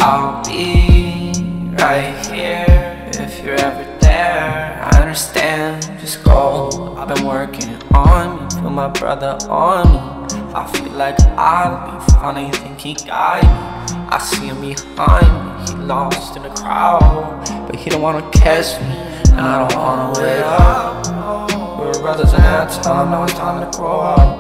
I'll be right here if you're ever there. I understand, just go. I've been working on me, feel my brother on me. I feel like I'll be fine, I think he got me. I see him behind me, he lost in the crowd, but he don't wanna catch me, and I don't wanna wait up. We were brothers in that time, now it's time to grow up.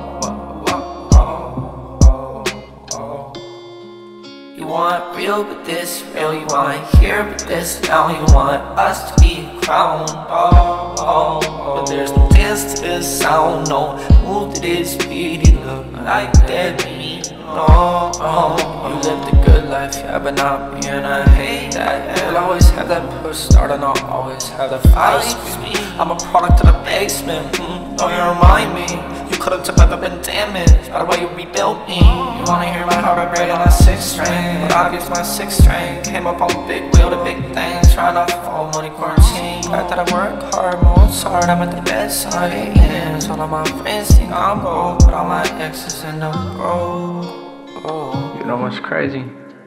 You want real, but this real. You want here, but this now. You want us to be crowned. But there's no dance to this sound, no move to this beat. You look like dead to me. No, you lived a good life, yeah, but not me, and I hate that. You'll always have that push start, and I'll always have that fight. I'm a product of the basement. Don't you remind me? You could've ever been damaged by the way you rebuilt me. You wanna hear my heart vibrate on a 6 string, but obvious my 6 string came up on big wheel to big things, trying to follow money quarantine. Fact that I work hard, Mozart, I'm at the bedside. And all of my friends think I'm broke, but all my exes end up broke. You know what's crazy?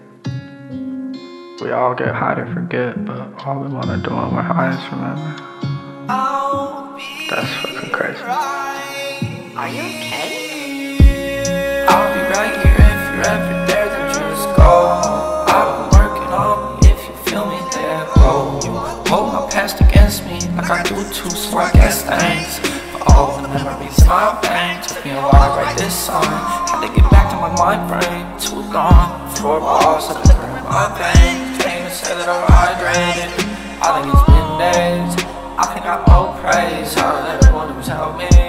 We all get high to forget, but all we wanna do when we're high is remember. That's fucking crazy. Are you okay? I'll be right here if you're ever there, then just go. I've been working on me, if you feel me, there go. You hold my past against me like I do too, so I guess thanks for all the memories in my brain. Took me a while to write this song, had to get back to my mind frame. Too long, 4 balls up in my veins. Came and said that I'm hydrated. I think it's been days, I think I owe praise. Out of everyone who's helped me,